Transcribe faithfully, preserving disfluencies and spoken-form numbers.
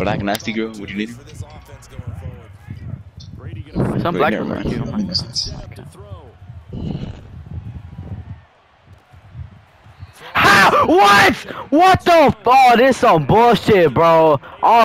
black nasty girl. What you need? Some Wait, black never girls are mind. cute. Oh my god. Okay. How? What? What the? Oh, this some bullshit, bro. Oh.